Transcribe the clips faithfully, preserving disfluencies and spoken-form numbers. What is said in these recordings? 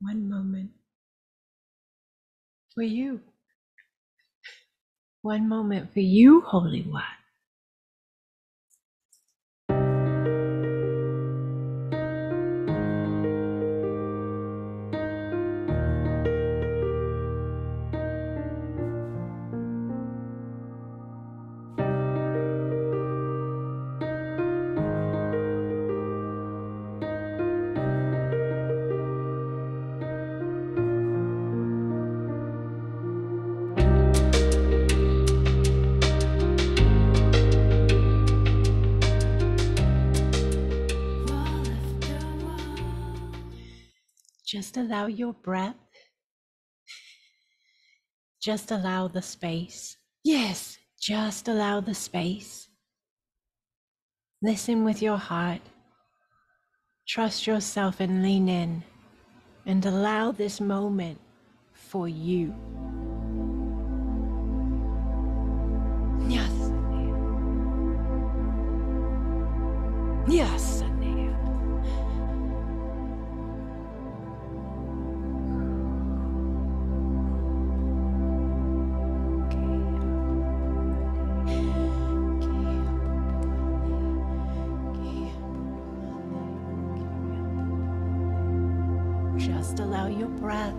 One moment for you. One moment for you, Holy One. Just allow your breath. Just allow the space. Yes, just allow the space. Listen with your heart. Trust yourself and lean in. And allow this moment for you. Yes. Yes. Just allow your breath.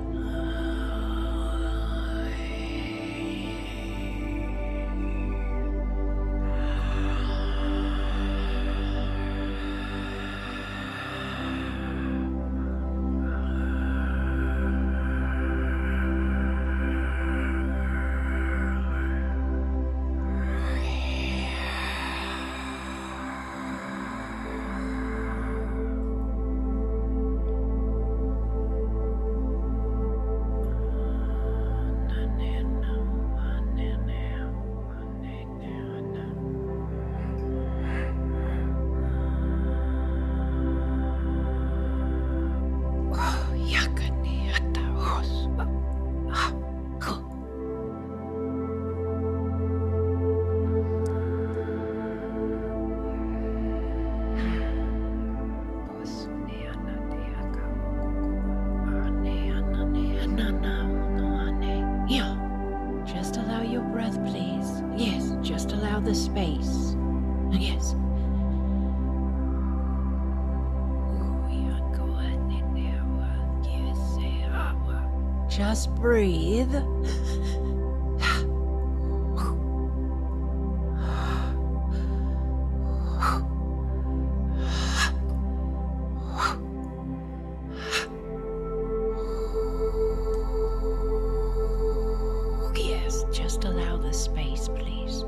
The space. Yes. Just breathe. Yes, just allow the space, please.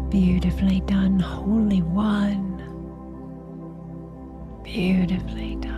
Beautifully done, Holy One. Beautifully done.